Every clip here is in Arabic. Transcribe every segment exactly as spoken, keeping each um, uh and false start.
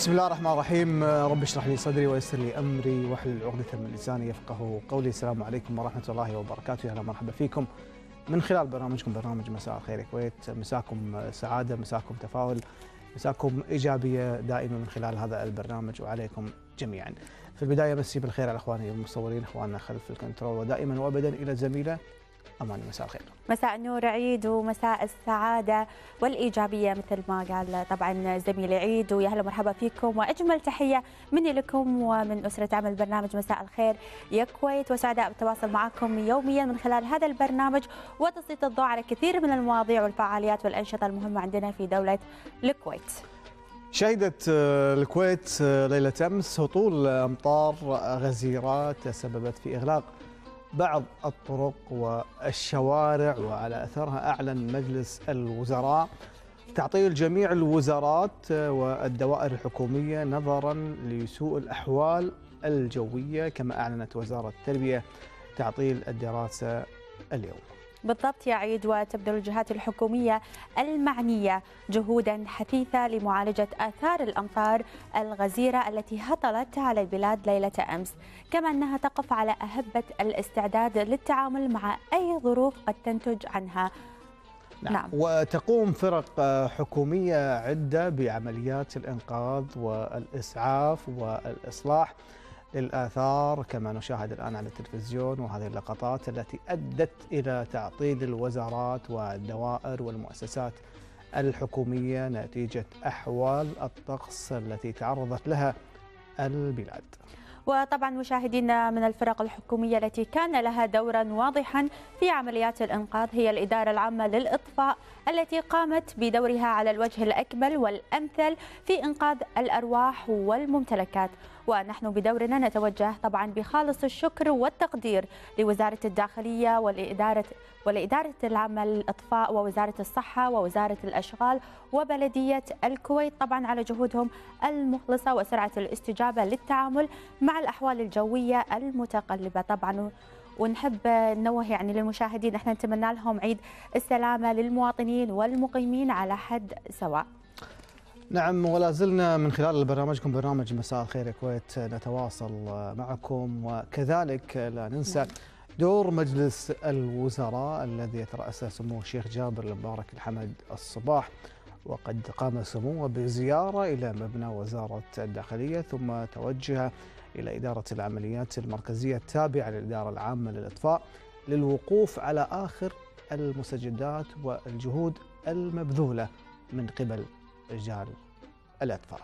بسم الله الرحمن الرحيم. رب اشرح لي صدري ويسر لي امري واحلل عقدة من لساني يفقهوا قولي. السلام عليكم ورحمة الله وبركاته. اهلا ومرحبا فيكم من خلال برنامجكم برنامج مساء الخير يا كويت. مساكم سعادة، مساكم تفاؤل، مساكم ايجابية دائما من خلال هذا البرنامج وعليكم جميعا. في البداية مسي بالخير على اخواني المصورين، اخواننا خلف الكنترول، ودائما وابدا الى الزميلة أماني. مساء الخير. مساء النور عيد ومساء السعادة والإيجابية مثل ما قال طبعا زميلي عيد، ويا هلا مرحبا فيكم وأجمل تحية مني لكم ومن أسرة عمل برنامج مساء الخير يا كويت، وسعداء بالتواصل معكم يوميا من خلال هذا البرنامج وتسليط الضوء على كثير من المواضيع والفعاليات والأنشطة المهمة عندنا في دولة الكويت. شهدت الكويت ليلة أمس هطول أمطار غزيرة تسببت في إغلاق بعض الطرق والشوارع، وعلى أثرها أعلن مجلس الوزراء تعطيل جميع الوزارات والدوائر الحكومية نظرا لسوء الأحوال الجوية، كما أعلنت وزارة التربية تعطيل الدراسة اليوم. بالضبط يا عيد، وتبذل الجهات الحكومية المعنية جهودا حثيثة لمعالجة آثار الأمطار الغزيرة التي هطلت على البلاد ليلة أمس، كما أنها تقف على أهبة الاستعداد للتعامل مع أي ظروف قد تنتج عنها. نعم. نعم. وتقوم فرق حكومية عدة بعمليات الإنقاذ والإسعاف والإصلاح للآثار كما نشاهد الآن على التلفزيون، وهذه اللقطات التي أدت إلى تعطيل الوزارات والدوائر والمؤسسات الحكومية نتيجة أحوال الطقس التي تعرضت لها البلاد. وطبعا مشاهدينا، من الفرق الحكومية التي كان لها دورا واضحا في عمليات الإنقاذ هي الإدارة العامة للإطفاء التي قامت بدورها على الوجه الأكمل والأمثل في إنقاذ الأرواح والممتلكات. ونحن بدورنا نتوجه طبعا بخالص الشكر والتقدير لوزارة الداخلية والإدارة والإدارة العامة للإطفاء ووزارة الصحة ووزارة الأشغال وبلدية الكويت طبعا على جهودهم المخلصة وسرعة الاستجابة للتعامل مع الأحوال الجوية المتقلبة طبعا. ونحب ننوه يعني للمشاهدين احنا نتمنى لهم عيد السلامة للمواطنين والمقيمين على حد سواء. نعم، ولا زلنا من خلال برنامجكم برنامج مساء الخير يا كويت نتواصل معكم، وكذلك لا ننسى دور مجلس الوزراء الذي يترأسه سمو الشيخ جابر المبارك الحمد الصباح، وقد قام سموه بزيارة إلى مبنى وزارة الداخلية ثم توجه إلى إدارة العمليات المركزية التابعة للإدارة العامة للإطفاء للوقوف على آخر المستجدات والجهود المبذولة من قبل رجال الإطفاء.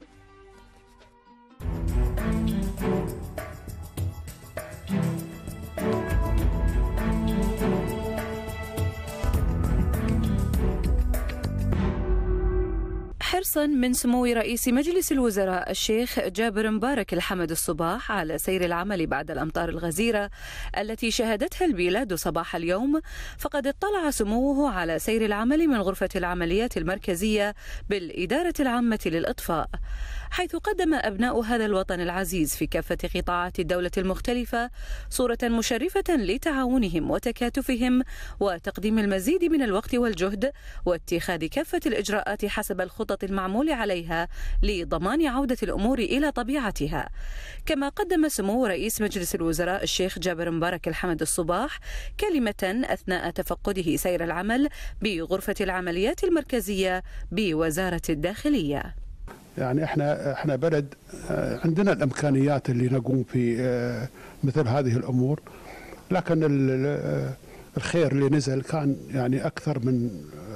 حرصا من سمو رئيس مجلس الوزراء الشيخ جابر مبارك الحمد الصباح على سير العمل بعد الأمطار الغزيرة التي شهدتها البلاد صباح اليوم، فقد اطلع سموه على سير العمل من غرفة العمليات المركزية بالإدارة العامة للإطفاء، حيث قدم أبناء هذا الوطن العزيز في كافة قطاعات الدولة المختلفة صورة مشرفة لتعاونهم وتكاتفهم وتقديم المزيد من الوقت والجهد واتخاذ كافة الإجراءات حسب الخطط المعمول عليها لضمان عودة الأمور إلى طبيعتها. كما قدم سمو رئيس مجلس الوزراء الشيخ جابر مبارك الحمد الصباح كلمة أثناء تفقده سير العمل بغرفة العمليات المركزية بوزارة الداخلية. يعني احنا احنا بلد عندنا الامكانيات اللي نقوم في مثل هذه الامور، لكن الخير اللي نزل كان يعني اكثر من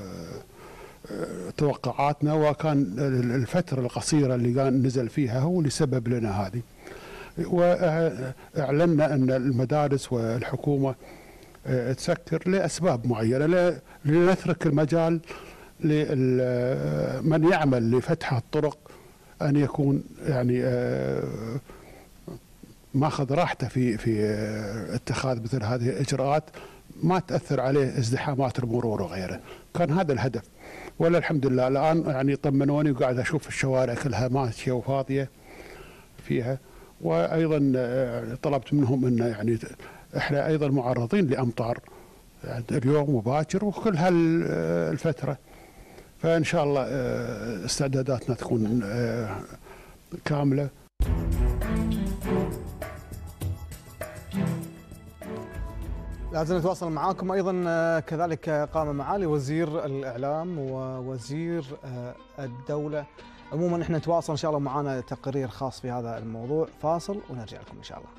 توقعاتنا، وكان الفترة القصيرة اللي كان نزل فيها هو اللي سبب لنا هذه. واعلنا ان المدارس والحكومة تسكر لاسباب معينة، لنترك المجال لمن يعمل لفتح الطرق ان يكون يعني ماخذ راحته في في اتخاذ مثل هذه الاجراءات، ما تاثر عليه ازدحامات المرور وغيره. كان هذا الهدف، ولا الحمد لله الان يعني طمنوني وقاعد اشوف الشوارع كلها ماشيه وفاضيه فيها. وايضا طلبت منهم ان يعني احنا ايضا معرضين لامطار يعني اليوم وباكر وكل هالفتره، فان شاء الله استعداداتنا تكون كامله. لازم نتواصل معاكم ايضا. كذلك قام معالي وزير الاعلام ووزير الدوله. عموما احنا نتواصل ان شاء الله، معنا تقرير خاص في هذا الموضوع. فاصل ونرجع لكم ان شاء الله.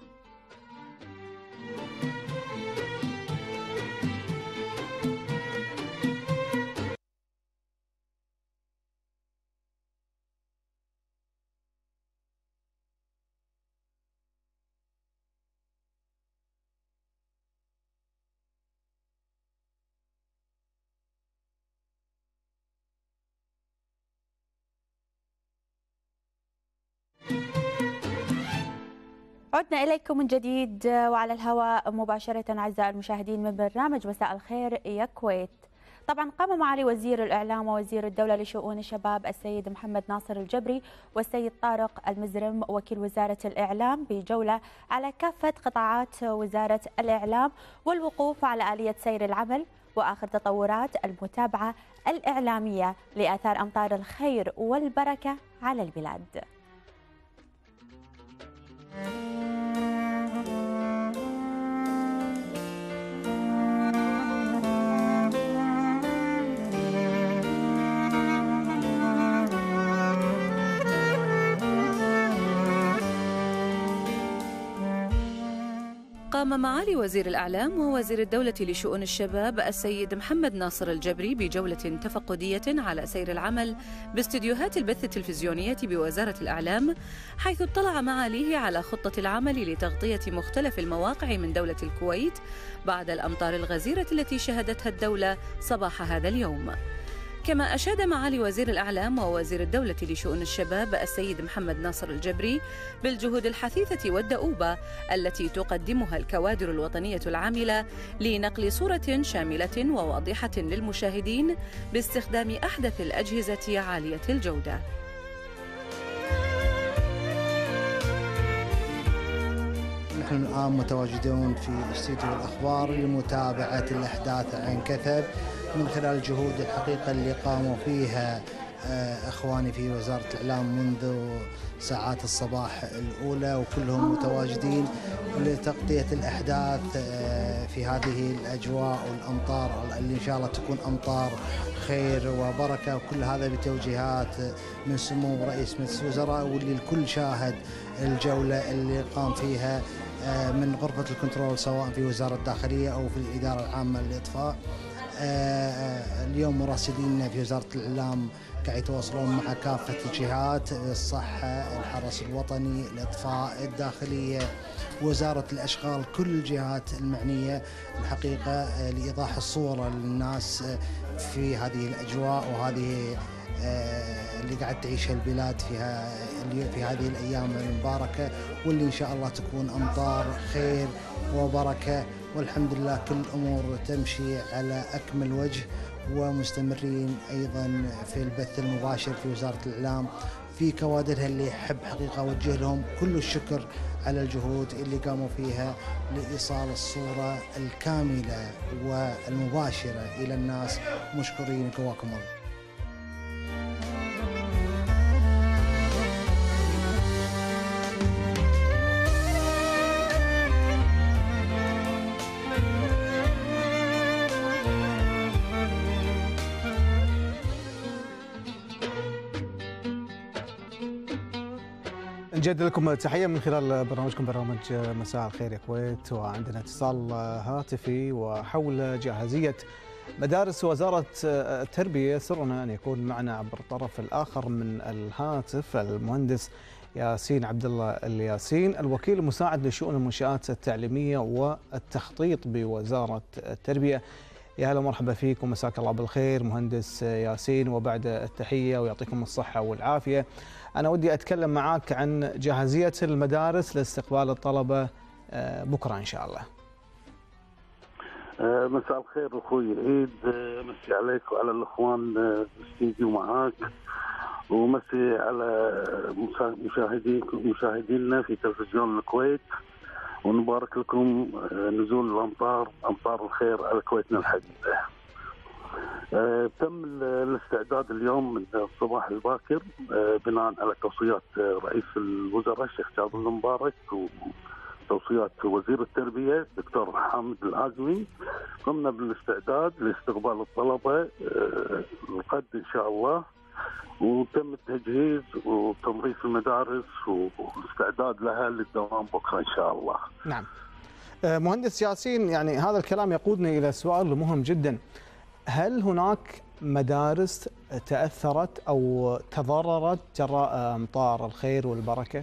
عدنا إليكم من جديد وعلى الهواء مباشرة أعزائي المشاهدين من برنامج مساء الخير يا كويت. طبعا قام معالي وزير الإعلام ووزير الدولة لشؤون الشباب السيد محمد ناصر الجبري والسيد طارق المزرم وكيل وزارة الإعلام بجولة على كافة قطاعات وزارة الإعلام والوقوف على آلية سير العمل وآخر تطورات المتابعة الإعلامية لآثار أمطار الخير والبركة على البلاد. قام معالي وزير الإعلام ووزير الدولة لشؤون الشباب السيد محمد ناصر الجبري بجولة تفقدية على سير العمل باستديوهات البث التلفزيونية بوزارة الإعلام، حيث اطلع معاليه على خطة العمل لتغطية مختلف المواقع من دولة الكويت بعد الأمطار الغزيرة التي شهدتها الدولة صباح هذا اليوم. كما أشاد معالي وزير الإعلام ووزير الدولة لشؤون الشباب السيد محمد ناصر الجبري بالجهود الحثيثة والدؤوبة التي تقدمها الكوادر الوطنية العاملة لنقل صورة شاملة وواضحة للمشاهدين باستخدام أحدث الأجهزة عالية الجودة. نحن الآن متواجدون في استديو الأخبار لمتابعة الأحداث عن كثب من خلال الجهود الحقيقة اللي قاموا فيها أخواني في وزارة الإعلام منذ ساعات الصباح الأولى، وكلهم متواجدين لتغطية الأحداث في هذه الأجواء والأمطار اللي إن شاء الله تكون أمطار خير وبركة، وكل هذا بتوجيهات من سمو رئيس مجلس الوزراء، واللي الكل شاهد الجولة اللي قام فيها من غرفة الكنترول سواء في وزارة الداخلية أو في الإدارة العامة للإطفاء. اليوم مراسلين في وزارة الإعلام قاعد يتواصلون مع كافة الجهات، الصحة، الحرس الوطني، الإطفاء، الداخلية، وزارة الأشغال، كل الجهات المعنية الحقيقة لإيضاح الصورة للناس في هذه الأجواء وهذه اللي قاعد تعيشها البلاد فيها في هذه الأيام المباركة، واللي إن شاء الله تكون أمطار خير وبركة، والحمد لله كل الأمور تمشي على أكمل وجه. ومستمرين أيضا في البث المباشر في وزارة الإعلام في كوادرها اللي أحب حقيقة أوجه لهم كل الشكر على الجهود اللي قاموا فيها لإيصال الصورة الكاملة والمباشرة إلى الناس. مشكورين، قواكم الله. نجد لكم تحية من خلال برنامجكم برنامج مساء الخير يا كويت، وعندنا اتصال هاتفي وحول جاهزية مدارس وزارة التربية. سرنا أن يكون معنا عبر الطرف الآخر من الهاتف المهندس ياسين عبد الله الياسين، الوكيل المساعد لشؤون المنشآت التعليمية والتخطيط بوزارة التربية. يا هلا ومرحبا فيك ومساك الله بالخير مهندس ياسين. وبعد التحية ويعطيكم الصحة والعافية، أنا ودي أتكلم معاك عن جاهزية المدارس لاستقبال الطلبة بكرة إن شاء الله. مساء الخير أخوي عيد، مسي عليك وعلى الأخوان الاستديو معاك، ومسي على مشاهدينكم مشاهدينا في تلفزيون الكويت، ونبارك لكم نزول الأمطار، أمطار الخير على كويتنا الحبيبة. تم الاستعداد اليوم من الصباح الباكر بناء على توصيات رئيس الوزراء الشيخ جابر المبارك وتوصيات وزير التربيه الدكتور حامد العازمي. قمنا بالاستعداد لاستقبال الطلبه الغد ان شاء الله، وتم التجهيز وتنظيف المدارس والاستعداد لها للدوام بكره ان شاء الله. نعم. مهندس ياسين، يعني هذا الكلام يقودني الى سؤال مهم جدا. هل هناك مدارس تأثرت أو تضررت جراء أمطار الخير والبركة؟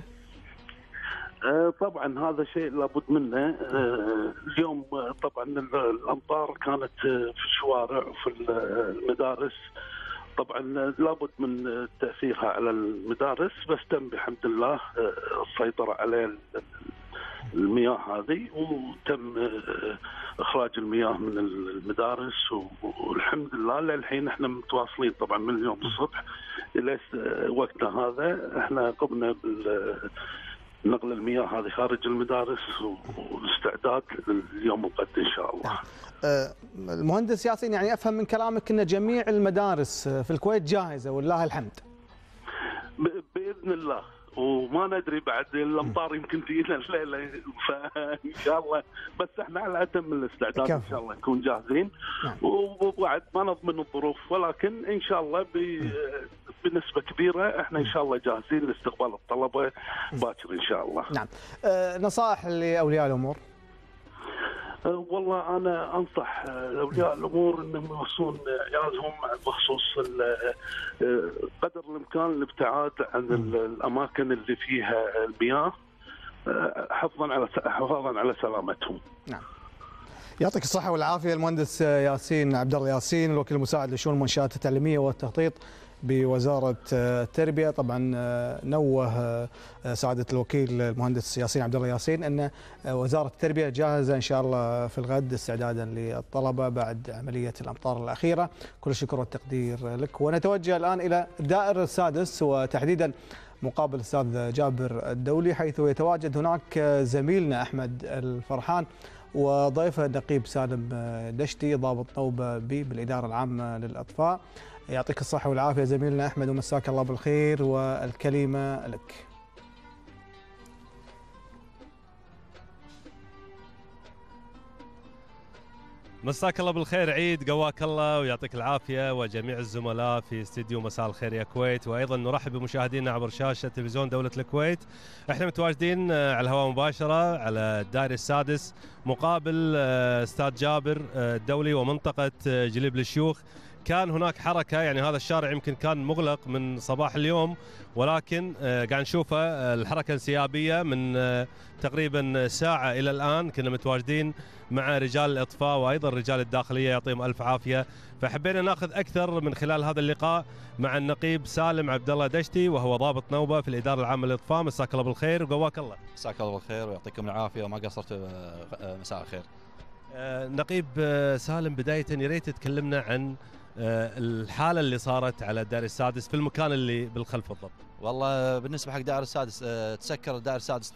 طبعا هذا شيء لابد منه. اليوم طبعا الأمطار كانت في الشوارع وفي المدارس، طبعا لابد من تأثيرها على المدارس، بس تم بحمد الله السيطرة على المياه هذه، وتم اخراج المياه من المدارس، والحمد لله للحين احنا متواصلين طبعا من اليوم الصبح الى وقتنا هذا. احنا قمنا بنقل المياه هذه خارج المدارس والاستعداد لليوم الغد ان شاء الله. المهندس ياسين، يعني افهم من كلامك ان جميع المدارس في الكويت جاهزه ولله الحمد. باذن الله، وما ندري بعد الامطار يمكن تجينا الليله، فان شاء الله بس احنا على اتم الاستعداد ان شاء الله نكون جاهزين. نعم. وبعد ما نضمن الظروف، ولكن ان شاء الله بنسبه كبيره احنا ان شاء الله جاهزين لاستقبال الطلبه باكر ان شاء الله. نعم. أه نصائح لاولياء الامور؟ والله أنا أنصح أولياء الأمور أنهم يوصون عيالهم بخصوص قدر الإمكان الابتعاد عن الأماكن اللي فيها المياه، حفظا على حفاظا على سلامتهم. نعم. يعطيك الصحة والعافية المهندس ياسين عبد الله ياسين، الوكيل المساعد لشؤون المنشآت التعليمية والتخطيط بوزارة التربية. طبعا نوه سعادة الوكيل المهندس ياسين عبد الله ياسين أن وزارة التربية جاهزة إن شاء الله في الغد استعدادا للطلبة بعد عملية الأمطار الأخيرة. كل الشكر والتقدير لك. ونتوجه الآن إلى الدائر السادس، وتحديدا مقابل الأستاذ جابر الدولي، حيث يتواجد هناك زميلنا أحمد الفرحان وضيفه النقيب سالم دشتي ضابط نوبة بي بالإدارة العامة للإطفاء. يعطيك الصحة والعافية زميلنا أحمد، ومساك الله بالخير، والكلمة لك. مساك الله بالخير عيد، قواك الله ويعطيك العافية، وجميع الزملاء في استديو مساء الخير يا كويت. وأيضا نرحب بمشاهدينا عبر شاشة تلفزيون دولة الكويت. احنا متواجدين على الهواء مباشرة على الدائري السادس مقابل استاد جابر الدولي ومنطقة جليب للشيوخ. كان هناك حركة، يعني هذا الشارع يمكن كان مغلق من صباح اليوم، ولكن قاعد نشوفه الحركة انسيابية من تقريبا ساعة إلى الآن. كنا متواجدين مع رجال الإطفاء وأيضا رجال الداخلية يعطيهم ألف عافية. فحبينا ناخذ أكثر من خلال هذا اللقاء مع النقيب سالم عبد الله دشتي، وهو ضابط نوبة في الإدارة العامة للإطفاء. مساك الله بالخير وقواك الله. مساك الله بالخير ويعطيكم العافية وما قصرت. مساء الخير. نقيب سالم، بداية يا ريت تكلمنا عن الحالة اللي صارت على الدائري السادس في المكان اللي بالخلف بالضبط. والله بالنسبة حق الدائري السادس تسكر الدائري السادس،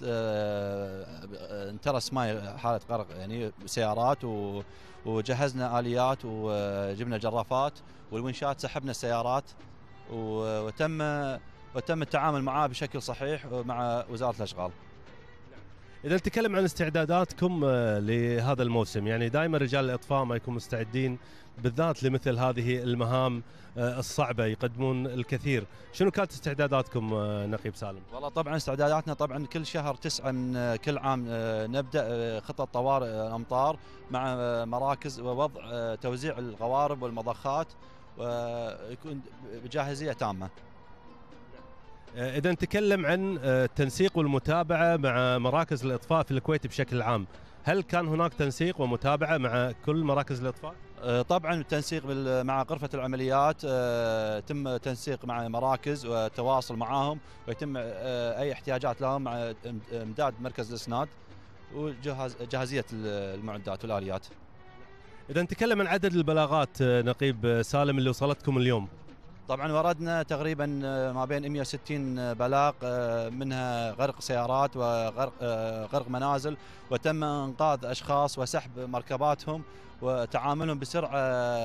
انترس ماي حالة غرق يعني سيارات، وجهزنا آليات وجبنا جرافات والونشات، سحبنا السيارات وتم وتم التعامل معاه بشكل صحيح مع وزارة الأشغال. إذا نتكلم عن استعداداتكم لهذا الموسم، يعني دائما رجال الإطفاء ما يكونوا مستعدين بالذات لمثل هذه المهام الصعبة، يقدمون الكثير. شنو كانت استعداداتكم نقيب سالم؟ والله طبعا استعداداتنا طبعا كل شهر تسعة من كل عام نبدأ خطة طوارئ الأمطار مع مراكز ووضع توزيع القوارب والمضخات، ويكون بجاهزية تامة. إذا نتكلم عن التنسيق والمتابعة مع مراكز الإطفاء في الكويت بشكل عام، هل كان هناك تنسيق ومتابعة مع كل مراكز الإطفاء؟ طبعا التنسيق مع غرفة العمليات، تم تنسيق مع مراكز وتواصل معهم، ويتم أي احتياجات لهم مع إمداد مركز الإسناد وجاهزية المعدات والآليات. إذا نتكلم عن عدد البلاغات نقيب سالم اللي وصلتكم اليوم، طبعا وردنا تقريبا ما بين مئة وستين بلاغ، منها غرق سيارات وغرق غرق منازل، وتم انقاذ اشخاص وسحب مركباتهم وتعاملهم بسرعه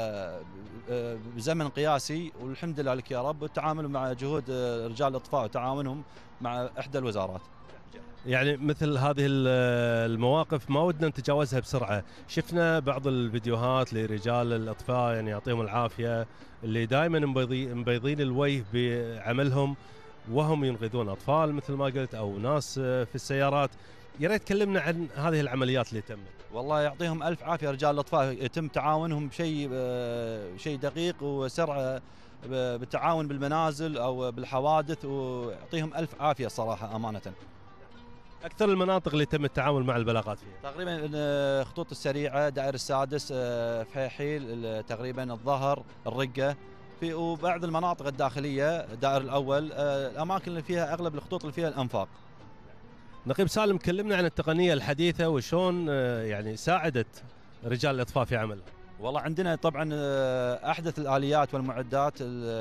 بزمن قياسي، والحمد لله لك يا رب، والتعامل مع جهود رجال الاطفاء وتعاونهم مع احدى الوزارات. يعني مثل هذه المواقف ما ودنا نتجاوزها بسرعه، شفنا بعض الفيديوهات لرجال الاطفاء يعني يعطيهم العافيه اللي دائما مبيضين الوجه بعملهم وهم ينقذون اطفال مثل ما قلت او ناس في السيارات. يا ريت تكلمنا عن هذه العمليات اللي تمت. والله يعطيهم الف عافيه رجال الاطفاء، يتم تعاونهم بشيء شيء دقيق وسرعه بالتعاون بالمنازل او بالحوادث، ويعطيهم الف عافيه صراحه امانه. اكثر المناطق اللي تم التعامل مع البلاغات فيها تقريبا الخطوط السريعه، دائر السادس، فحيحيل، تقريبا الظهر، الرقه، في وبعض المناطق الداخليه، دائر الاول، الاماكن اللي فيها اغلب الخطوط اللي فيها الانفاق. نقيب سالم، كلمنا عن التقنيه الحديثه وشون يعني ساعدت رجال الاطفاء في عملها. والله عندنا طبعا احدث الاليات والمعدات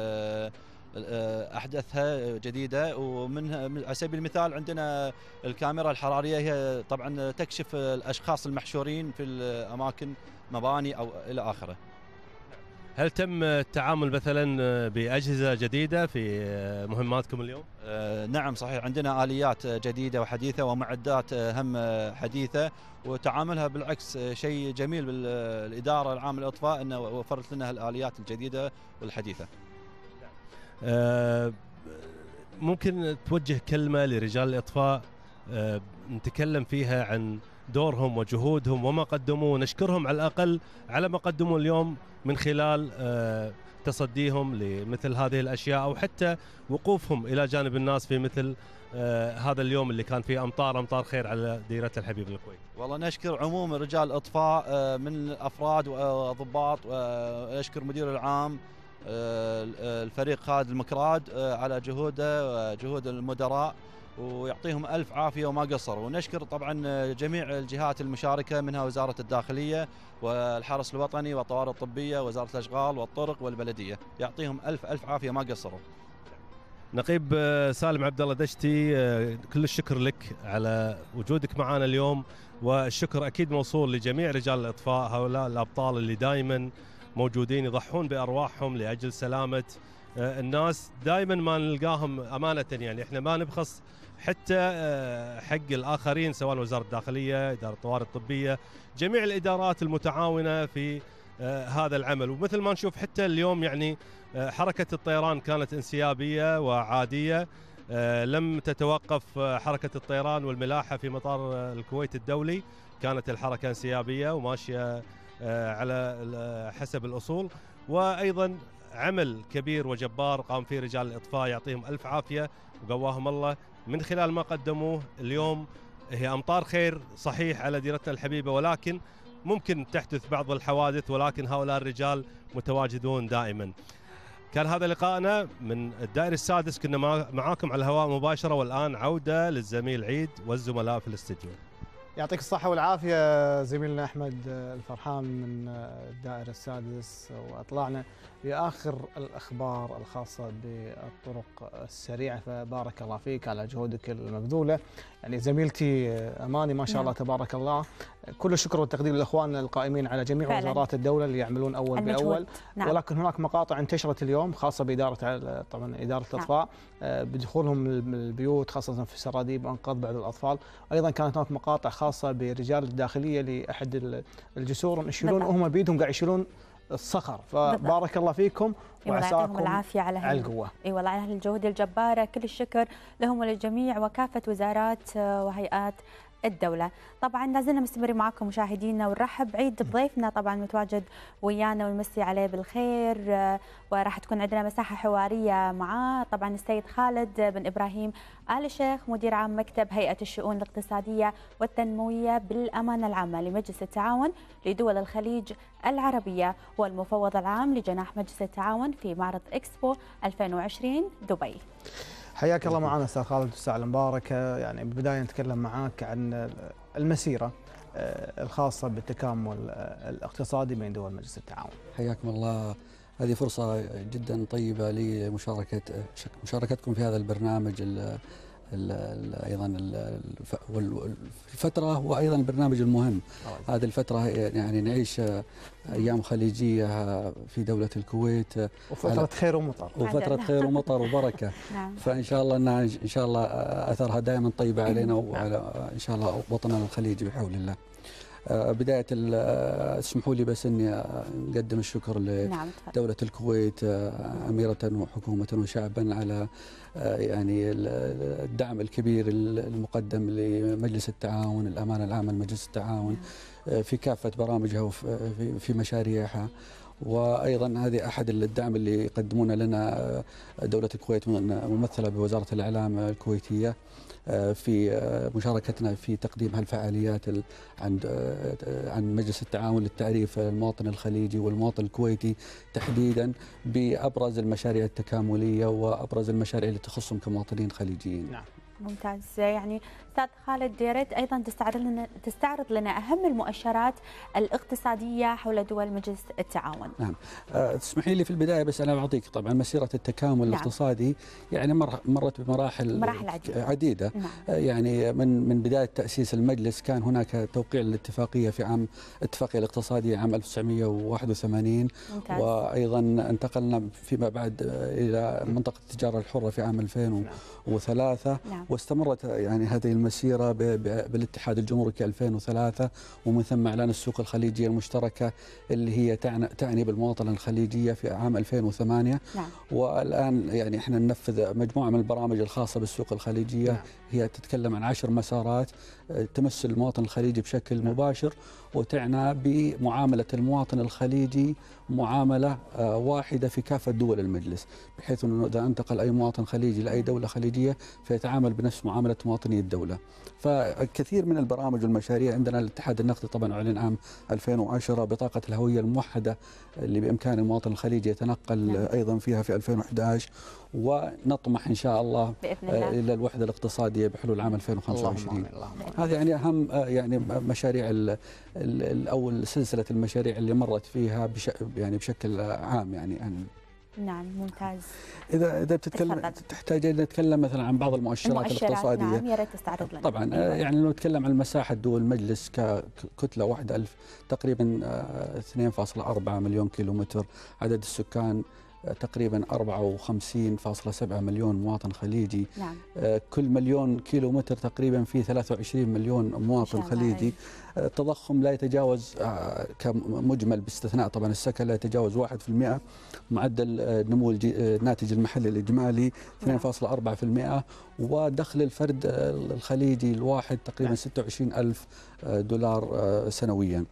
احدثها جديده، ومنها على سبيل المثال عندنا الكاميرا الحراريه، هي طبعا تكشف الاشخاص المحشورين في الاماكن، مباني او الى اخره. هل تم التعامل مثلا باجهزه جديده في مهماتكم اليوم؟ آه نعم صحيح، عندنا اليات جديده وحديثه ومعدات هم حديثه، وتعاملها بالعكس شيء جميل بالاداره العامه للاطفاء انه وفرت لنا الاليات الجديده والحديثه. آه ممكن توجه كلمه لرجال الاطفاء آه نتكلم فيها عن دورهم وجهودهم وما قدموا، نشكرهم على الاقل على ما قدموا اليوم من خلال آه تصديهم لمثل هذه الاشياء، او حتى وقوفهم الى جانب الناس في مثل آه هذا اليوم اللي كان فيه امطار امطار خير على ديره الحبيب الكويت. والله نشكر عموم رجال الاطفاء آه من افراد وضباط، ونشكر مدير العام الفريق خالد المكراد على جهوده وجهود المدراء، ويعطيهم ألف عافية وما قصروا. ونشكر طبعا جميع الجهات المشاركة، منها وزارة الداخلية والحرس الوطني والطوارئ الطبية ووزارة الأشغال والطرق والبلدية، يعطيهم ألف ألف عافية ما قصروا. نقيب سالم عبد الله دشتي، كل الشكر لك على وجودك معنا اليوم، والشكر أكيد موصول لجميع رجال الإطفاء، هؤلاء الأبطال اللي دائما موجودين يضحون بأرواحهم لأجل سلامة الناس. دائما ما نلقاهم أمانة، يعني احنا ما نبخس حتى حق الآخرين، سواء وزارة الداخلية، إدارة الطوارئ الطبية، جميع الإدارات المتعاونة في هذا العمل. ومثل ما نشوف حتى اليوم يعني حركة الطيران كانت انسيابية وعادية، لم تتوقف حركة الطيران والملاحة في مطار الكويت الدولي، كانت الحركة انسيابية وماشية على حسب الأصول. وأيضا عمل كبير وجبار قام فيه رجال الإطفاء، يعطيهم ألف عافية وقواهم الله من خلال ما قدموه اليوم. هي أمطار خير صحيح على ديرتنا الحبيبة، ولكن ممكن تحدث بعض الحوادث، ولكن هؤلاء الرجال متواجدون دائما. كان هذا لقاءنا من الدائري السادس، كنا معاكم على الهواء مباشرة، والآن عودة للزميل عيد والزملاء في الاستديو. يعطيك الصحة والعافية زميلنا أحمد الفرحان من الدائرة السادس، وأطلعنا لآخر الأخبار الخاصة بالطرق السريعة، فبارك الله فيك على جهودك المبذولة. يعني زميلتي أماني ما شاء الله تبارك الله، كل الشكر والتقدير لإخواننا القائمين على جميع فعلا. وزارات الدولة اللي يعملون أول بأول. نعم. ولكن هناك مقاطع انتشرت اليوم خاصة بإدارة طبعا إدارة الإطفاء، نعم. بدخولهم البيوت خاصة في السراديب وإنقاذ بعض الأطفال. أيضا كانت هناك مقاطع خاصة برجال الداخلية لأحد الجسور يشيلون وهم بيدهم قاعد يشيلون الصخر، فبارك الله فيكم وعساكم العافية على, على القوة. اي والله على الجهود الجبارة، كل الشكر لهم وللجميع وكافة وزارات وهيئات الدولة. طبعا لازلنا مستمرين معكم مشاهدينا، ونرحب بعيد بضيفنا طبعا متواجد ويانا ونمسي عليه بالخير، وراح تكون عندنا مساحة حوارية معاه طبعا السيد خالد بن إبراهيم آل الشيخ، مدير عام مكتب هيئة الشؤون الاقتصادية والتنموية بالأمانة العامة لمجلس التعاون لدول الخليج العربية، والمفوض العام لجناح مجلس التعاون في معرض إكسبو ألفين وعشرين دبي. حياك الله معنا استاذ خالد والساعة المباركة. يعني بداية نتكلم معاك عن المسيرة الخاصة بالتكامل الاقتصادي بين دول مجلس التعاون. حياكم الله هذه فرصة جدا طيبة لمشاركة مشاركتكم في هذا البرنامج ال ال ايضا الفتره وايضا البرنامج المهم. هذه الفتره يعني نعيش ايام خليجيه في دوله الكويت، وفتره خير ومطر وفتره خير ومطر وبركه. فان شاء الله انها ان شاء الله اثرها دائما طيبه علينا وعلى ان شاء الله وطننا الخليجي بحول الله. بداية اسمحوا لي بس اني اقدم الشكر لدولة الكويت أميرة وحكومة وشعبا على يعني الدعم الكبير المقدم لمجلس التعاون، الأمانة العامة لمجلس التعاون في كافة برامجها وفي مشاريعها. وايضا هذه احد الدعم اللي يقدمونه لنا دولة الكويت ممثلة بوزارة الإعلام الكويتية في مشاركتنا في تقديم هالفعاليات عن عن مجلس التعاون للتعريف المواطن الخليجي والمواطن الكويتي تحديدا بأبرز المشاريع التكاملية وأبرز المشاريع اللي تخصهم كمواطنين خليجيين. نعم. ممتاز. يعني استاذ خالد، يا ريت ايضا تستعرض لنا تستعرض لنا اهم المؤشرات الاقتصاديه حول دول مجلس التعاون. نعم. أه تسمحي لي في البدايه بس انا بعطيك طبعا مسيره التكامل نعم. الاقتصادي يعني مر مرت بمراحل مراحل عديده, عديدة. نعم. أه يعني من من بدايه تاسيس المجلس كان هناك توقيع الاتفاقيه في عام الاتفاقيه الاقتصاديه عام ألف وتسعمئة وواحد وثمانين. ممتاز. وايضا انتقلنا فيما بعد الى منطقه التجاره الحره في عام ألفين وثلاثة. نعم. واستمرت يعني هذه المسيرة بالاتحاد الجمركي ألفين وثلاثة، ومن ثم إعلان السوق الخليجية المشتركة اللي هي تعني بالمواطنة الخليجية في عام ألفين وثمانية. نعم. والآن يعني احنا ننفذ مجموعة من البرامج الخاصة بالسوق الخليجية. نعم. هي تتكلم عن عشر مسارات تمس المواطن الخليجي بشكل نعم. مباشر، وتعنى بمعاملة المواطن الخليجي معاملة واحدة في كافة دول المجلس، بحيث أنه إذا انتقل أي مواطن خليجي لأي دولة خليجية فيتعامل بنفس معاملة مواطني الدولة. فكثير من البرامج والمشاريع عندنا. الاتحاد النقدي طبعا أعلن عام ألفين وعشرة بطاقة الهوية الموحدة اللي بإمكان المواطن الخليجي يتنقل نعم. أيضا فيها في ألفين وأحد عشر، ونطمح إن شاء الله, الله. إلى الوحدة الاقتصادية بحلول عام ألفين وخمسة وعشرين. هذه يعني أهم يعني مشاريع الأول سلسلة المشاريع اللي مرت فيها بش يعني بشكل عام يعني, يعني نعم. ممتاز. إذا إذا بتتكلم تحتاج أن نتكلم مثلا عن بعض المؤشرات, المؤشرات الاقتصادية. نعم. يا ريت تستعرض لنا. طبعا يعني لو نتكلم عن مساحة دول المجلس ككتلة واحدة ألف تقريبا اثنين فاصلة أربعة مليون كيلومتر، عدد السكان تقريبا أربعة وخمسين فاصلة سبعة مليون مواطن خليجي. نعم. كل مليون كيلومتر تقريبا في ثلاثة وعشرين مليون مواطن خليجي. التضخم لا يتجاوز كمجمل باستثناء طبعا السكن لا يتجاوز واحد بالمئة. معدل نمو الناتج المحلي الإجمالي اثنين فاصلة أربعة بالمئة. ودخل الفرد الخليجي الواحد تقريبا ستة وعشرين ألف دولار سنويا.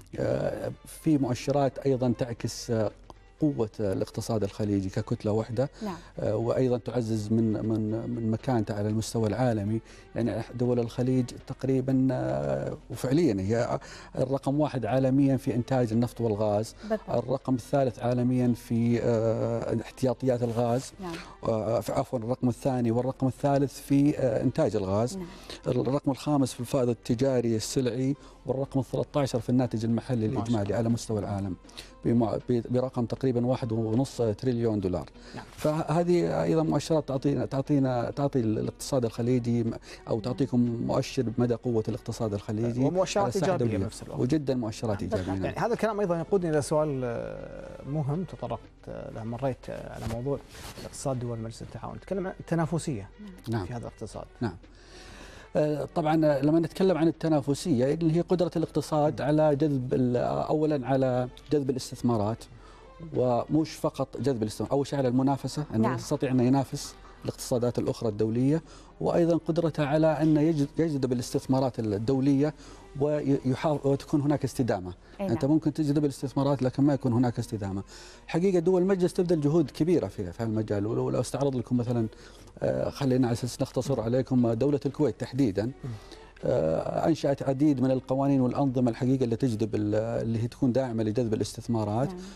في مؤشرات أيضا تعكس قوة الاقتصاد الخليجي ككتلة واحدة. نعم. وأيضا تعزز من من من مكانته على المستوى العالمي. يعني دول الخليج تقريبا وفعليا هي الرقم واحد عالميا في إنتاج النفط والغاز. بالضبط. الرقم الثالث عالميا في احتياطيات الغاز. نعم. عفوا الرقم الثاني والرقم الثالث في إنتاج الغاز. نعم. الرقم الخامس في الفائض التجاري السلعي، والرقم الثلاثة عشر في الناتج المحلي الإجمالي على مستوى العالم برقم تقريبا واحد ونص تريليون دولار. نعم. فهذه أيضا مؤشرات تعطينا تعطينا تعطي الاقتصاد الخليجي أو تعطيكم مؤشر بمدى قوة الاقتصاد الخليجي، ومؤشرات إيجابية بنفس الوقت، وجدا مؤشرات إيجابية. يعني هذا الكلام أيضا يقودني إلى سؤال مهم تطرقت له، مريت على موضوع الاقتصاد دول مجلس التعاون، نتكلم عن التنافسية. نعم. في هذا الاقتصاد. نعم. طبعا لما نتكلم عن التنافسية اللي هي قدرة الاقتصاد على جذب أولا على جذب الاستثمارات، ومش فقط جذب الاستثمار، أول شيء على المنافسة، أنه نعم. يستطيع أن ينافس الاقتصادات الأخرى الدولية، وأيضا قدرته على أن يجذب الاستثمارات الدولية وتكون هناك استدامة. نعم. أنت ممكن تجذب الاستثمارات لكن ما يكون هناك استدامة. حقيقة دول المجلس تبذل جهود كبيرة في في المجال، ولو استعرض لكم مثلا خلينا على أساس نختصر عليكم دولة الكويت تحديدا أنشأت عديد من القوانين والأنظمة الحقيقة اللي تجذب اللي هي تكون داعمة لجذب الاستثمارات. نعم.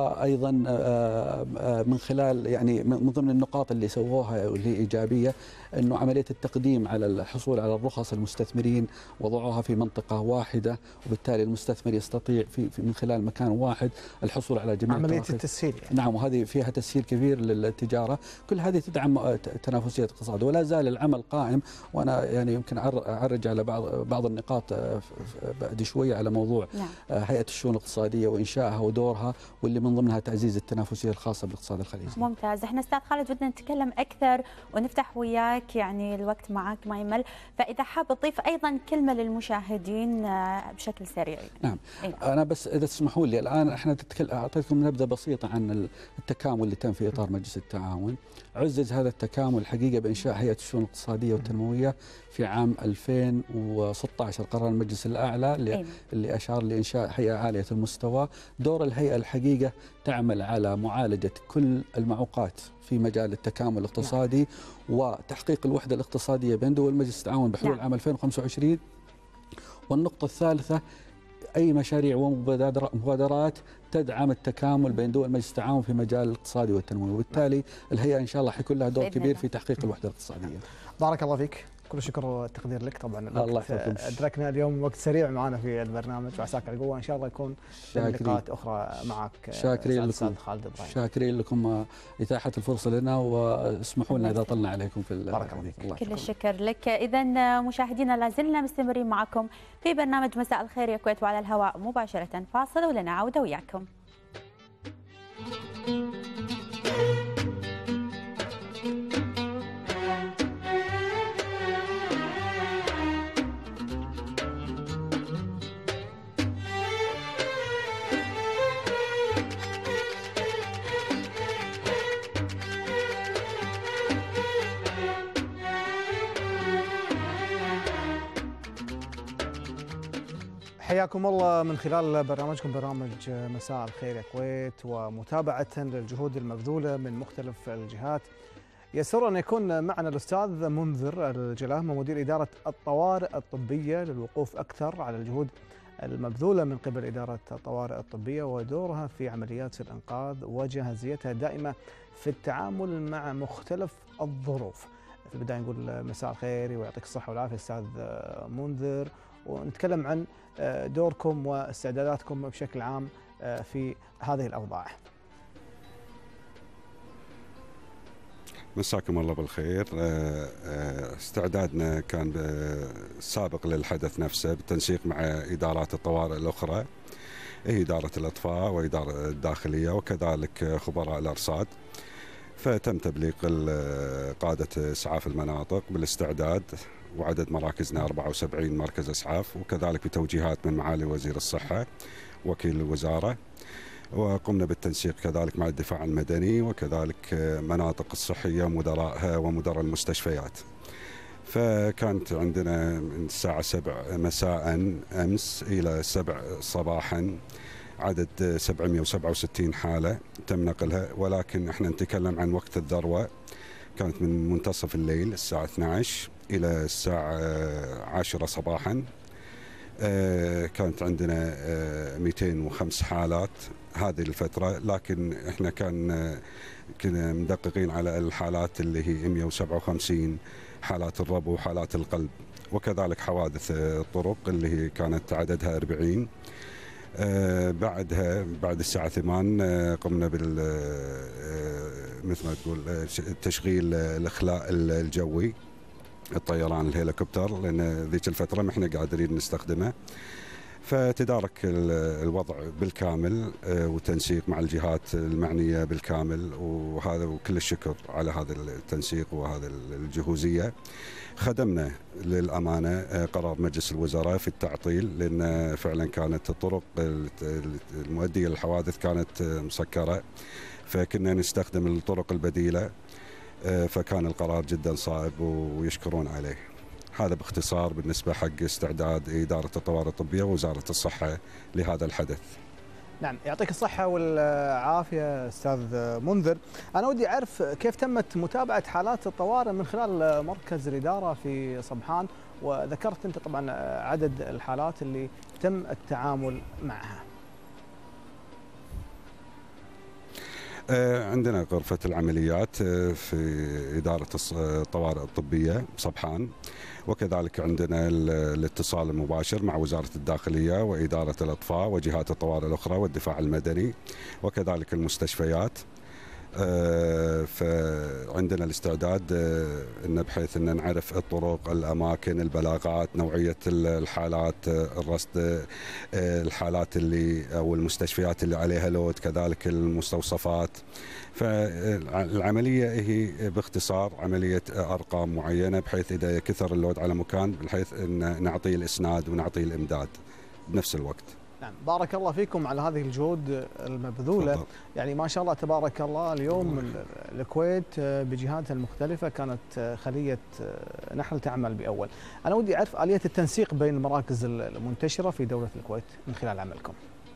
وايضا من خلال يعني من ضمن النقاط اللي سووها واللي ايجابيه أنه عملية التقديم على الحصول على الرخص المستثمرين وضعوها في منطقة واحدة، وبالتالي المستثمر يستطيع في, في من خلال مكان واحد الحصول على جميع عملية التراخيص. التسهيل يعني. نعم، وهذه فيها تسهيل كبير للتجارة. كل هذه تدعم تنافسية الاقتصاد، ولا زال العمل قائم. وأنا يعني يمكن أعرج على بعض بعض النقاط بعد شوية على موضوع نعم. هيئة الشؤون الاقتصادية وإنشائها ودورها، واللي من ضمنها تعزيز التنافسية الخاصة بالاقتصاد الخليجي. ممتاز. احنا استاذ خالد بدنا نتكلم أكثر ونفتح وياك، يعني الوقت معك ما يمل، فإذا حاب تضيف أيضا كلمة للمشاهدين بشكل سريع. نعم. إيه؟ أنا بس إذا تسمحوا لي الآن احنا تتكلم، أعطيتكم نبذة بسيطة عن التكامل اللي تم في إطار مجلس التعاون. عزز هذا التكامل الحقيقة بإنشاء هيئة الشؤون الاقتصادية والتنموية في عام ألفين وستة عشر، قرار المجلس الأعلى اللي, إيه؟ اللي أشار لإنشاء هيئة عالية المستوى. دور الهيئة الحقيقة تعمل على معالجة كل المعوقات في مجال التكامل الاقتصادي نعم. وتحقيق الوحدة الاقتصادية بين دول مجلس التعاون بحلول نعم. عام ألفين وخمسة وعشرين. والنقطة الثالثة، أي مشاريع ومبادرات تدعم التكامل بين دول مجلس التعاون في مجال الاقتصادي والتنموي، وبالتالي الهيئة إن شاء الله حيكون لها دور كبير في تحقيق الوحدة الاقتصادية. بارك الله فيك، كل الشكر والتقدير لك. طبعا الله يحفظكم. أدركنا اليوم وقت سريع معنا في البرنامج، وعساك على القوة. إن شاء الله يكون لقاءات أخرى معك. شاكرين لكم خالد إبراهيم. شاكرين لكم إتاحة الفرصة لنا، واسمحوا لنا إذا طلنا عليكم في بارك الله فيك. كل الشكر لك. إذا مشاهدينا لازلنا مستمرين معكم في برنامج مساء الخير يا كويت، وعلى الهواء مباشرة. فاصل ولنا عودة وياكم. حياكم الله من خلال برنامجكم برنامج مساء الخير يا كويت، ومتابعة للجهود المبذولة من مختلف الجهات. يسر أن يكون معنا الأستاذ منذر الجلاهمة، مدير إدارة الطوارئ الطبية، للوقوف أكثر على الجهود المبذولة من قبل إدارة الطوارئ الطبية ودورها في عمليات الإنقاذ وجاهزيتها دائمة في التعامل مع مختلف الظروف. في البداية نقول مساء الخير ويعطيك الصحة والعافية أستاذ منذر، ونتكلم عن دوركم واستعداداتكم بشكل عام في هذه الأوضاع. مساكم الله بالخير. استعدادنا كان سابق للحدث نفسه بالتنسيق مع إدارات الطوارئ الأخرى، إدارة الإطفاء وإدارة الداخلية وكذلك خبراء الأرصاد. فتم تبليغ قادة إسعاف المناطق بالاستعداد، وعدد مراكزنا أربعة وسبعين مركز إسعاف، وكذلك بتوجيهات من معالي وزير الصحة وكيل الوزارة. وقمنا بالتنسيق كذلك مع الدفاع المدني وكذلك مناطق الصحية مدراءها ومدراء المستشفيات. فكانت عندنا من الساعة سبع مساء أمس إلى سبع صباحا عدد سبعمئة وسبعة وستين حالة تم نقلها، ولكن احنا نتكلم عن وقت الذروة كانت من منتصف الليل الساعة اثنتي عشرة إلى الساعة عاشرة صباحا. كانت عندنا مئتين وخمس حالات هذه الفترة، لكن احنا كان كنا مدققين على الحالات اللي هي مئة وسبعة وخمسين حالات الربو وحالات القلب، وكذلك حوادث الطرق اللي هي كانت عددها أربعين. آه بعدها بعد الساعة ثمان آه قمنا بال آه مثل ما تقول تشغيل الإخلاء الجوي، الطيران الهليكوبتر، لأن ذيك الفترة ما احنا قادرين نستخدمه. فتدارك الوضع بالكامل وتنسيق مع الجهات المعنية بالكامل، وهذا وكل الشكر على هذا التنسيق وهذا الجهوزية. خدمنا للأمانة قرار مجلس الوزراء في التعطيل، لأن فعلا كانت الطرق المؤدية للحوادث كانت مسكرة، فكنا نستخدم الطرق البديلة، فكان القرار جدا صعب ويشكرون عليه. هذا باختصار بالنسبة حق استعداد إدارة الطوارئ الطبية ووزارة الصحة لهذا الحدث. نعم، يعطيك الصحة والعافية أستاذ منذر. أنا ودي أعرف كيف تمت متابعة حالات الطوارئ من خلال مركز الإدارة في صبحان، وذكرت أنت طبعا عدد الحالات اللي تم التعامل معها. عندنا غرفة العمليات في إدارة الطوارئ الطبية صبحان، وكذلك عندنا الاتصال المباشر مع وزارة الداخلية وإدارة الإطفاء وجهات الطوارئ الأخرى والدفاع المدني، وكذلك المستشفيات. فعندنا الاستعداد ان بحيث ان نعرف الطرق، الاماكن، البلاغات، نوعيه الحالات، الرصد، الحالات اللي او المستشفيات اللي عليها لود، كذلك المستوصفات. فالعمليه هي باختصار عمليه ارقام معينه، بحيث اذا كثر اللود على مكان بحيث ان نعطيه الاسناد ونعطيه الامداد بنفس الوقت. نعم، بارك الله فيكم على هذه الجهود المبذولة. فضل. يعني ما شاء الله تبارك الله. اليوم الكويت بجهاتها المختلفة كانت خلية نحل تعمل بأول. أنا ودي أعرف آلية التنسيق بين المراكز المنتشرة في دولة الكويت من خلال عملكم.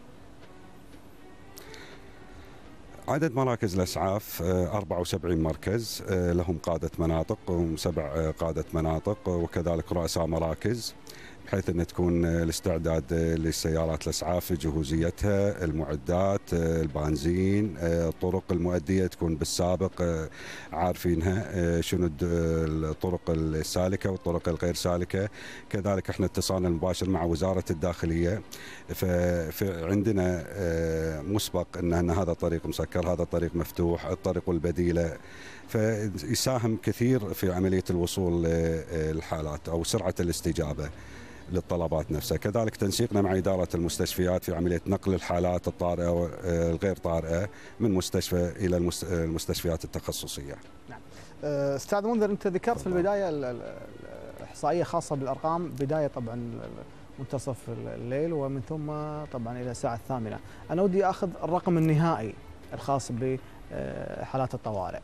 عدد مراكز الإسعاف أربعة وسبعين مركز، لهم قادة مناطق وسبع قادة مناطق وكذلك رؤساء مراكز، بحيث أن تكون الاستعداد للسيارات الإسعاف، جهوزيتها، المعدات، البنزين، الطرق المؤدية تكون بالسابق عارفينها شنو الطرق السالكة والطرق الغير سالكة. كذلك احنا اتصالنا المباشر مع وزارة الداخلية، فعندنا مسبق أن هذا طريق مسكر، هذا طريق مفتوح، الطريق البديلة، فيساهم كثير في عملية الوصول للحالات أو سرعة الاستجابة للطلبات نفسها. كذلك تنسيقنا مع إدارة المستشفيات في عملية نقل الحالات الطارئة والغير طارئة من مستشفى إلى المستشفيات التخصصية. نعم. أستاذ منذر، أنت ذكرت في البداية إحصائية خاصة بالأرقام، بداية طبعا منتصف الليل ومن ثم طبعا إلى الساعة الثامنة. أنا ودي أخذ الرقم النهائي الخاص بحالات الطوارئ.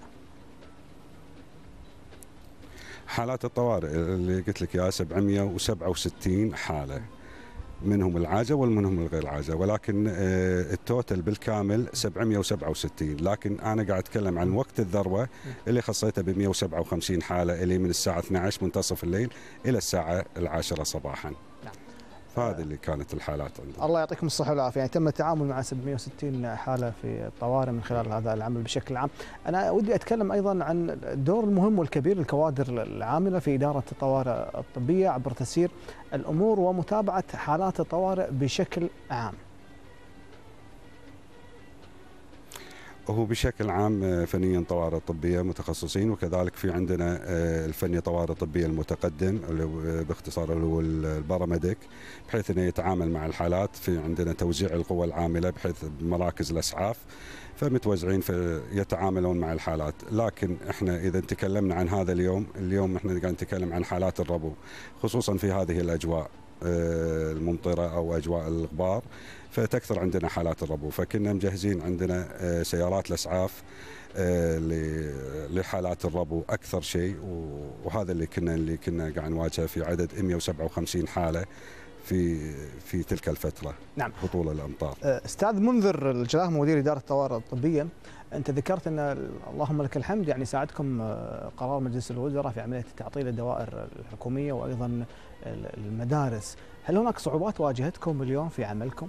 حالات الطوارئ اللي قلت لك يا سبعمئة وسبعة وستين حالة، منهم العاجة ومنهم الغير عاجة، ولكن التوتل بالكامل سبعمئة وسبعة وستين. لكن أنا قاعد أتكلم عن وقت الذروة اللي خصيته ب مئة وسبعة وخمسين حالة، اللي من الساعة اثنتي عشرة منتصف الليل إلى الساعة العاشرة صباحا. فهذه اللي كانت الحالات عندنا. الله يعطيكم الصحة والعافية. يعني تم التعامل مع سبعمئة وستين حالة في الطوارئ من خلال هذا العمل بشكل عام. أنا ودي أتكلم أيضا عن الدور المهم والكبير للكوادر العاملة في إدارة الطوارئ الطبية عبر تسيير الأمور ومتابعة حالات الطوارئ بشكل عام. هو بشكل عام فنيا طوارئ طبية متخصصين، وكذلك في عندنا الفني طوارئ طبية المتقدم اللي باختصار اللي هو الباراميديك، بحيث انه يتعامل مع الحالات. في عندنا توزيع القوى العاملة بحيث مراكز الاسعاف فمتوزعين فيتعاملون مع الحالات. لكن احنا اذا تكلمنا عن هذا اليوم، اليوم احنا قاعد نتكلم عن حالات الربو، خصوصا في هذه الاجواء الممطرة او اجواء الغبار، فتكثر عندنا حالات الربو. فكنا مجهزين عندنا سيارات الاسعاف لحالات الربو اكثر شيء، وهذا اللي كنا اللي كنا قاعد نواجهه في عدد مئة وسبعة وخمسين حاله في في تلك الفتره. نعم. هطول الامطار. استاذ منذر الجلاهة، مدير اداره الطوارئ الطبيه، انت ذكرت ان اللهم لك الحمد يعني ساعدكم قرار مجلس الوزراء في عمليه تعطيل الدوائر الحكوميه وايضا المدارس. هل هناك صعوبات واجهتكم اليوم في عملكم؟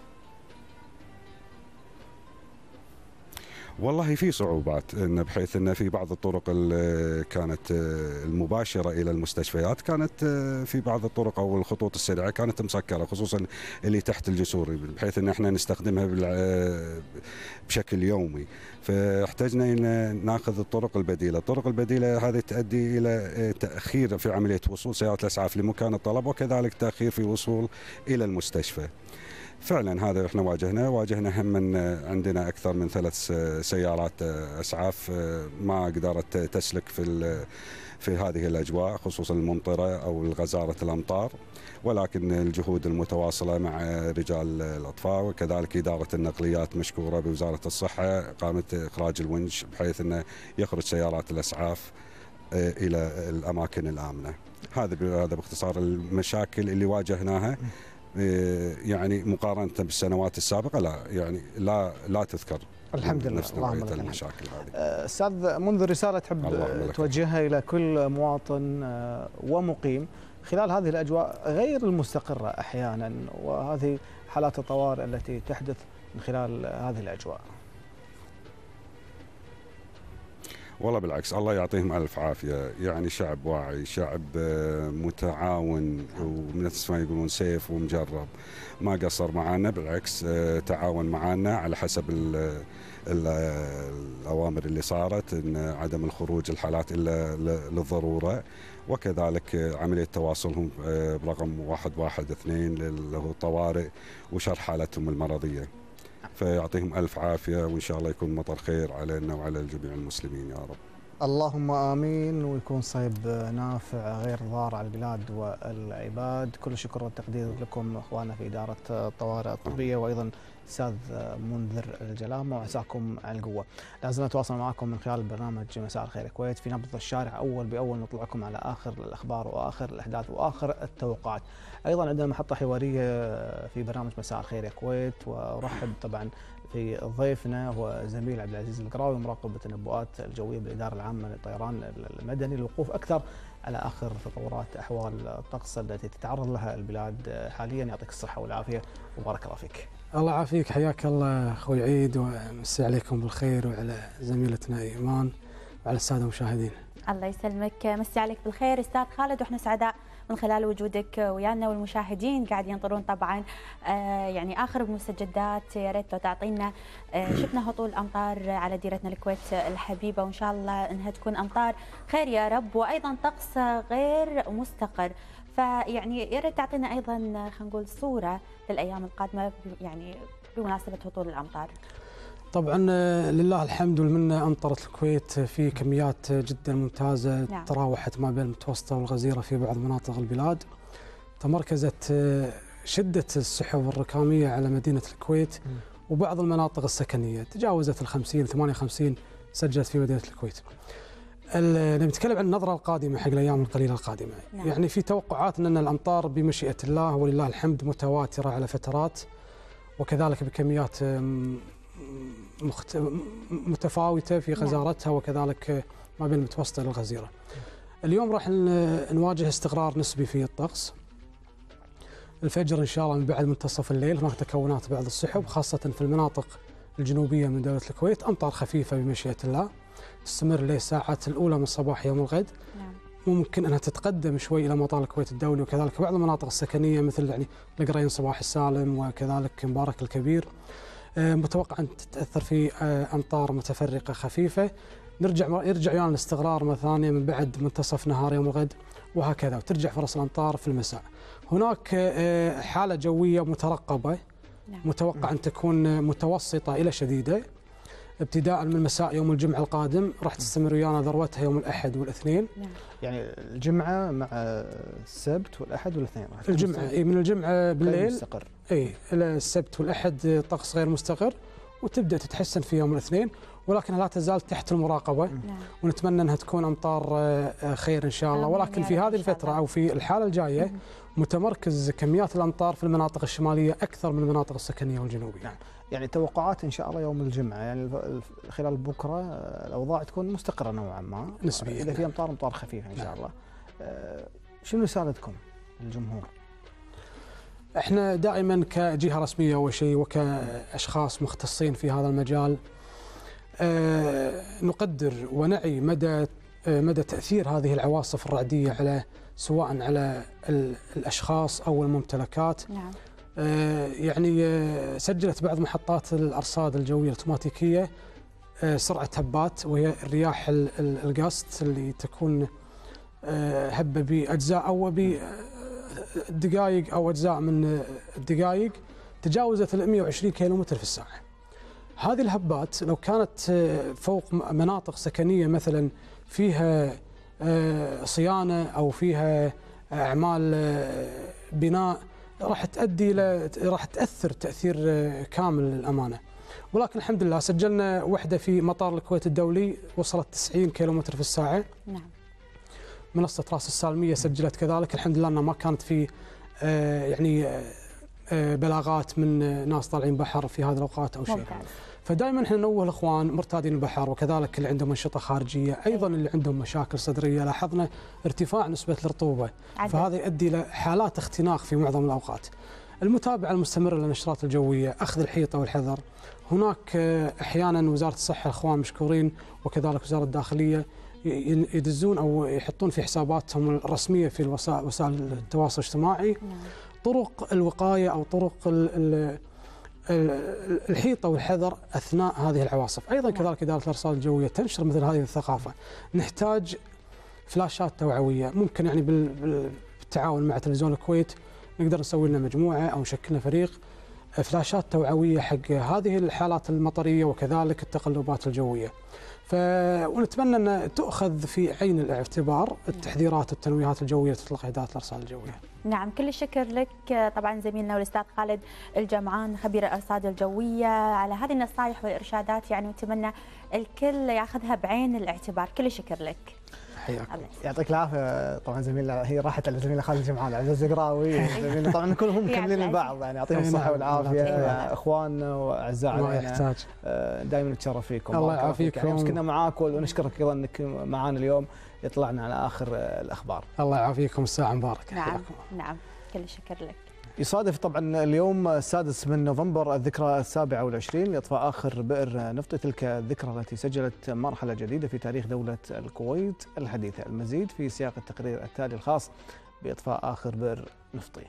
والله في صعوبات، إن بحيث ان في بعض الطرق اللي كانت المباشره الى المستشفيات كانت في بعض الطرق او الخطوط السريعه كانت مسكره، خصوصا اللي تحت الجسور، بحيث ان احنا نستخدمها بشكل يومي. فاحتجنا ان ناخذ الطرق البديله، الطرق البديله هذه تؤدي الى تاخير في عمليه وصول سيارات الاسعاف لمكان الطلب، وكذلك تاخير في الوصول الى المستشفى. فعلا هذا احنا واجهنا واجهنا هم من عندنا اكثر من ثلاث سيارات اسعاف ما قدرت تسلك في في هذه الاجواء، خصوصا الممطره او غزاره الامطار، ولكن الجهود المتواصله مع رجال الاطفاء وكذلك اداره النقليات مشكوره بوزاره الصحه قامت اخراج الونش بحيث انه يخرج سيارات الاسعاف الى الاماكن الامنه. هذا هذا باختصار المشاكل اللي واجهناها، يعني مقارنة بالسنوات السابقة لا يعني لا لا تذكر. الحمد لله. نفس نوعية المشاكل هذه. أستاذ منذر، رسالة تحب توجهها إلى كل مواطن ومقيم خلال هذه الأجواء غير المستقرة أحيانا وهذه حالات الطوارئ التي تحدث من خلال هذه الأجواء؟ والله بالعكس، الله يعطيهم ألف عافية. يعني شعب واعي، شعب متعاون، ونفس ما يقولون سيف ومجرب، ما قصر معنا، بالعكس تعاون معنا على حسب ال الأوامر اللي صارت، إن عدم الخروج الحالات إلا للضرورة، وكذلك عملية تواصلهم برقم واحد واحد اثنين اللي هو الطوارئ وشرح حالتهم المرضية. فيعطيهم ألف عافية، وإن شاء الله يكون مطر خير علينا وعلى جميع المسلمين يا رب. اللهم آمين، ويكون صيب نافع غير ضار على البلاد والعباد. كل الشكر والتقدير لكم أخواننا في إدارة الطوارئ الطبية، وأيضا أستاذ منذر الجلامة، وعساكم على القوة. لازلنا نتواصل معكم من خلال برنامج مساء الخير الكويت في نبض الشارع، أول بأول نطلعكم على آخر الأخبار وآخر الأحداث وآخر التوقعات. أيضا عندنا محطة حوارية في برنامج مساء الخير الكويت، وأرحب طبعا في ضيفنا هو زميل عبد العزيز القراوي، مراقب التنبؤات الجوية بالإدارة العامة للطيران المدني، للوقوف أكثر على آخر تطورات أحوال الطقس التي تتعرض لها البلاد حاليا. يعطيك الصحة والعافية وبارك الله فيك. الله يعافيك، حياك الله أخوي عيد، ومسي عليكم بالخير وعلى زميلتنا إيمان وعلى السادة المشاهدين. الله يسلمك، مسي عليك بالخير أستاذ خالد، وإحنا سعداء من خلال وجودك ويانا، والمشاهدين قاعد ينطرون طبعا آه يعني آخر المستجدات. يا ريت لو تعطينا آه شفنا هطول أمطار على ديرتنا الكويت الحبيبة، وإن شاء الله إنها تكون أمطار خير يا رب، وأيضا طقس غير مستقر. فيعني يا ريت تعطينا أيضا خلينا نقول صورة للأيام القادمة يعني بمناسبة هطول الأمطار. طبعا لله الحمد والمنة، أمطرت الكويت في كميات جدا ممتازة. نعم. تراوحت ما بين المتوسطة والغزيرة في بعض مناطق البلاد. تمركزت شدة السحب الركامية على مدينة الكويت م. وبعض المناطق السكنية تجاوزت الخمسين ثمانية وخمسين سجلت في مدينة الكويت. نتكلم عن النظرة القادمة حق الأيام القليلة القادمة. نعم. يعني في توقعات أن الأمطار بمشيئة الله ولله الحمد متواترة على فترات، وكذلك بكميات مخت... متفاوتة في غزارتها، وكذلك ما بين المتوسطة إلى الغزيرة. اليوم راح نواجه استقرار نسبي في الطقس. الفجر إن شاء الله من بعد منتصف الليل هناك تكونات بعض السحب، خاصة في المناطق الجنوبية من دولة الكويت، أمطار خفيفة بمشيئة الله تستمر للساعات الأولى من صباح يوم الغد. نعم. ممكن أنها تتقدم شوي إلى مطار الكويت الدولي، وكذلك بعض المناطق السكنية مثل يعني القرين صباح السالم وكذلك مبارك الكبير. متوقع أن تتأثر في أمطار متفرقة خفيفة. نرجع يرجع يعني الاستقرار مرة ثانية من بعد منتصف نهار يوم الغد، وهكذا، وترجع فرص الأمطار في المساء. هناك حالة جوية مترقبة. نعم. متوقع أن تكون متوسطة إلى شديدة ابتداء من مساء يوم الجمعة القادم، راح تستمر ويانا ذروتها يوم الأحد والاثنين. نعم. يعني الجمعة مع السبت والأحد والاثنين. الجمعة إيه من الجمعة بالليل مستقر. إيه إلى السبت والأحد طقس غير مستقر، وتبدأ تتحسن في يوم الاثنين، ولكن لا تزال تحت المراقبة. نعم. ونتمنى أنها تكون أمطار خير إن شاء الله. ولكن في هذه الفترة أو في الحالة الجاية مم. متمركز كميات الأمطار في المناطق الشمالية أكثر من المناطق السكنية والجنوبية. نعم. يعني توقعات إن شاء الله يوم الجمعة يعني خلال بكرة الأوضاع تكون مستقرة نوعا ما نسبيا. إذا في أمطار أمطار خفيفة إن شاء نعم. الله. شنو رسالتكم للجمهور؟ احنا دائما كجهة رسمية أول شيء وكأشخاص مختصين في هذا المجال نقدر ونعي مدى مدى تأثير هذه العواصف الرعدية على سواء على الأشخاص أو الممتلكات. نعم. يعني سجلت بعض محطات الأرصاد الجوية الأوتوماتيكية سرعة هبات، وهي الرياح القاست اللي تكون هبة بأجزاء أو بدقائق أو أجزاء من الدقائق تجاوزت ال مئة وعشرين كيلومتر في الساعة. هذه الهبات لو كانت فوق مناطق سكنية مثلا فيها صيانة أو فيها أعمال بناء راح تؤدي إلى راح تأثر تأثير كامل للأمانة. ولكن الحمد لله سجلنا وحدة في مطار الكويت الدولي وصلت تسعين كيلومتر في الساعة. نعم. منصة راس السالمية سجلت كذلك، الحمد لله أنها ما كانت في يعني بلاغات من ناس طالعين بحر في هذه الأوقات أو شيء. فدائما احنا ننوه الاخوان مرتادين البحر وكذلك اللي عندهم انشطه خارجيه، ايضا اللي عندهم مشاكل صدريه، لاحظنا ارتفاع نسبه الرطوبه، فهذا يؤدي الى حالات اختناق في معظم الاوقات. المتابعة المستمرة للنشرات الجوية، أخذ الحيطة والحذر. هناك أحيانا وزارة الصحة الأخوان مشكورين وكذلك وزارة الداخلية يدزون أو يحطون في حساباتهم الرسمية في وسائل التواصل الاجتماعي طرق الوقاية أو طرق الحيطة والحذر أثناء هذه العواصف. أيضا كذلك إدارة الأرصاد الجوية تنشر مثل هذه الثقافة. نحتاج فلاشات توعوية، ممكن يعني بالتعاون مع تلفزيون الكويت نقدر نسوي لنا مجموعة أو نشكل لنا فريق فلاشات توعوية حق هذه الحالات المطرية وكذلك التقلبات الجوية. ف... ونتمنى أن تؤخذ في عين الاعتبار التحذيرات والتنويهات الجوية تطلق إدارة الأرصاد الجوية. نعم، كل الشكر لك طبعا زميلنا والأستاذ خالد الجمعان خبير الأرصاد الجوية على هذه النصائح والإرشادات، يعني نتمنى الكل ياخذها بعين الاعتبار. كل الشكر لك. حياكم يعطيك العافيه. طبعا زميلنا هي راحت على زميلنا خالد الجمعان عبد الزقراوي زميلنا طبعا كلهم مكملين البعض، يعني يعطيهم الصحه والعافيه اخواننا واعزائنا. ما يحتاج، دائما نتشرف فيكم. الله يعافيكم. يعني كنا معاك ونشكرك ايضا انك معانا اليوم يطلعنا على اخر الاخبار. الله يعافيكم، الساعه مباركه. نعم نعم كل الشكر لك. يصادف طبعا اليوم السادس من نوفمبر الذكرى السابعة والعشرين لإطفاء آخر بئر نفطي، تلك الذكرى التي سجلت مرحلة جديدة في تاريخ دولة الكويت الحديثة. المزيد في سياق التقرير التالي الخاص بإطفاء آخر بئر نفطي.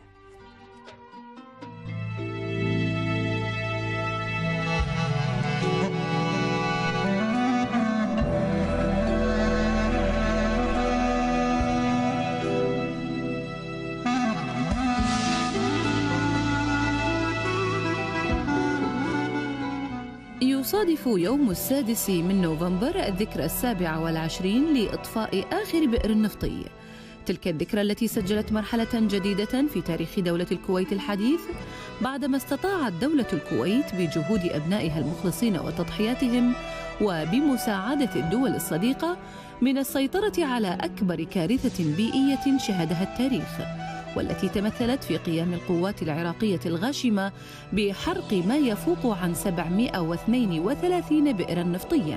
يصادف يوم السادس من نوفمبر الذكرى السابعة والعشرين لإطفاء آخر بئر نفطي، تلك الذكرى التي سجلت مرحلة جديدة في تاريخ دولة الكويت الحديث بعدما استطاعت دولة الكويت بجهود أبنائها المخلصين وتضحياتهم وبمساعدة الدول الصديقة من السيطرة على أكبر كارثة بيئية شهدها التاريخ، والتي تمثلت في قيام القوات العراقية الغاشمة بحرق ما يفوق عن سبعمائة واثنين وثلاثين بئرا نفطيا.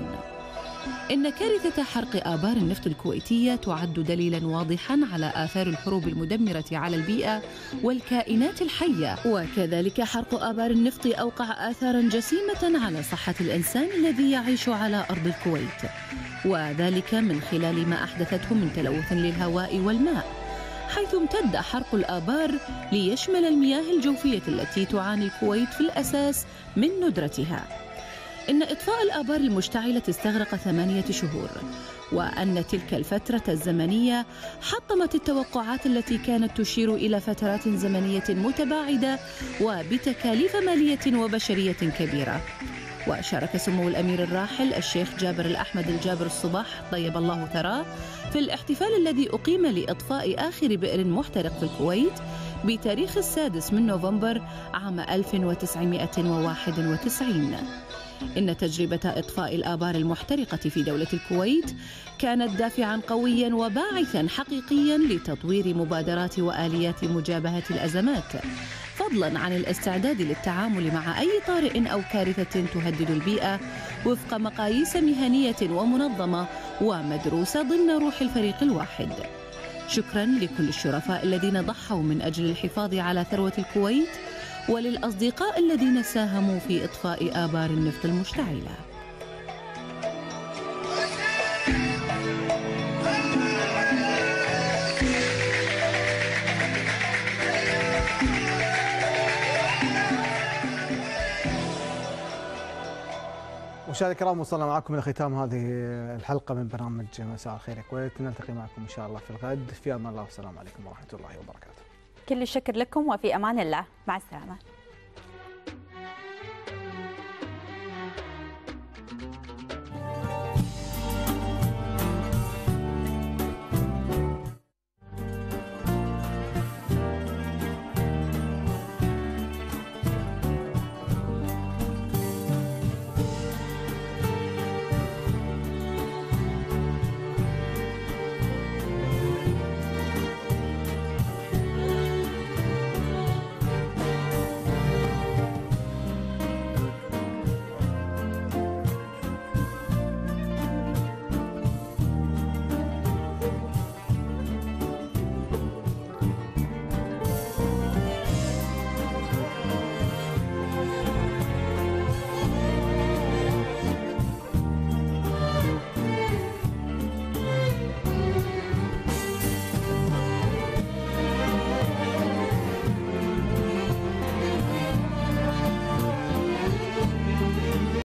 إن كارثة حرق آبار النفط الكويتية تعد دليلا واضحا على آثار الحروب المدمرة على البيئة والكائنات الحية، وكذلك حرق آبار النفط أوقع آثارا جسيمة على صحة الإنسان الذي يعيش على أرض الكويت، وذلك من خلال ما أحدثته من تلوث للهواء والماء، حيث امتد حرق الآبار ليشمل المياه الجوفية التي تعاني الكويت في الأساس من ندرتها. إن إطفاء الآبار المشتعلة استغرق ثمانية شهور، وأن تلك الفترة الزمنية حطمت التوقعات التي كانت تشير إلى فترات زمنية متباعدة وبتكاليف مالية وبشرية كبيرة. وشارك سمو الأمير الراحل الشيخ جابر الأحمد الجابر الصباح طيب الله ثراه في الاحتفال الذي أقيم لإطفاء آخر بئر محترق في الكويت بتاريخ السادس من نوفمبر عام ألف وتسعمائة وواحد وتسعين. إن تجربة إطفاء الآبار المحترقة في دولة الكويت كانت دافعاً قوياً وباعثاً حقيقياً لتطوير مبادرات وآليات مجابهة الأزمات، فضلاً عن الاستعداد للتعامل مع أي طارئ أو كارثة تهدد البيئة وفق مقاييس مهنية ومنظمة ومدروسة ضمن روح الفريق الواحد. شكراً لكل الشرفاء الذين ضحوا من أجل الحفاظ على ثروة الكويت، وللأصدقاء الذين ساهموا في إطفاء آبار النفط المشتعلة. مشاهدينا الكرام، وصلنا معكم إلى ختام هذه الحلقة من برنامج مساء الخير يا كويت. نلتقي معكم إن شاء الله في الغد. في أمان الله والسلام عليكم ورحمة الله وبركاته. كل الشكر لكم وفي أمان الله. مع السلامة.